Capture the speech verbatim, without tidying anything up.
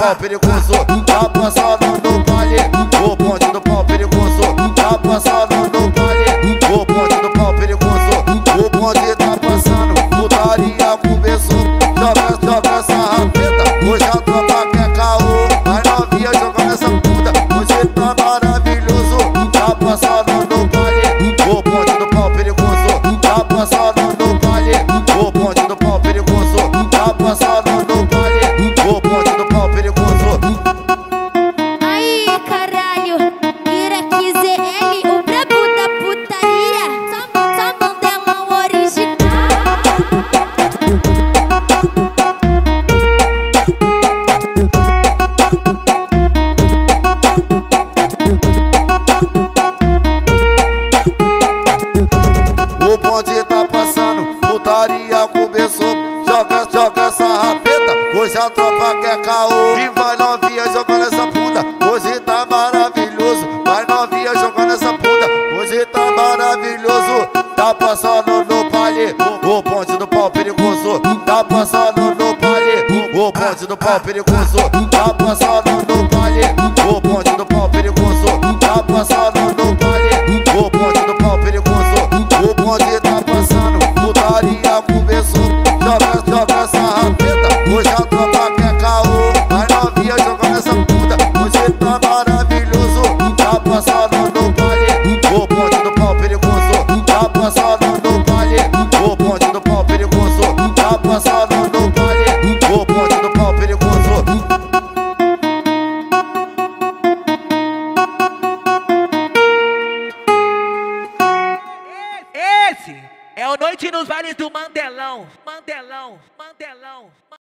pau perigoso tá passando no baile. O bonde do pau perigoso tá passando no baile. O bonde do pau perigoso, o bonde tá passando. Putaria começou, joga, joga essa rapeta. Hoje a tropa quer caô, mas novinha jogando essa puta. Hoje tá maravilhoso, tá passando no baile. O bonde do pau perigoso tá passando no baile. O bonde do pau perigoso tá passando no baile. O bonde do pau perigoso. Aí, caralho, Iraque Z L, o brabo da putaria. Só, só Mandelão original. O bonde tá passando, putaria começou. Joga, joga essa rapeta, hoje a tropa quer caô. E vai novinha jogando essa puta, hoje tá maravilhoso. Vai novinha jogando essa puta, hoje tá maravilhoso. Tá passando no baile, o bonde do pau perigoso tá passando no baile. O bonde do pau perigoso tá passando no baile. O bonde do pau perigoso tá passando no baile. O bonde do pau perigoso, o bonde tá passando, putaria começou. Joga, joga essa rapeta, hoje a tropa quer caô. Vai novinha jogando essa puta, hoje tá maravilhoso. Tá passando no baile, o bonde do pau perigoso tá passando no baile. O bonde do pau perigoso tá passando no baile. O bonde do pau perigoso. Esse é o Noite nos Vales do Mandelão. Mandelão, Mandelão.